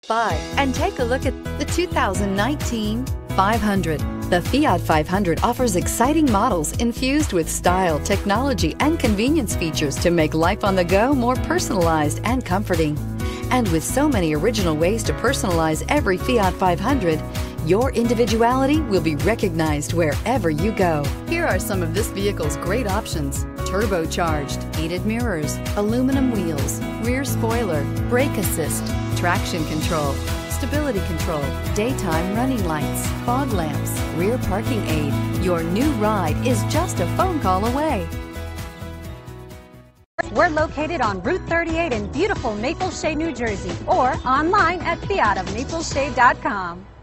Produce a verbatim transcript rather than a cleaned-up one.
by and take a look at the two thousand nineteen five hundred. The Fiat five hundred offers exciting models infused with style, technology, and convenience features to make life on the go more personalized and comforting. And with so many original ways to personalize every Fiat five hundred, your individuality will be recognized wherever you go. Here are some of this vehicle's great options: turbocharged, heated mirrors, aluminum wheels, rear spoiler, brake assist, traction control, stability control, daytime running lights, fog lamps, rear parking aid. Your new ride is just a phone call away. We're located on Route thirty-eight in beautiful Maple Shade, New Jersey, or online at fiat of maple shade dot com.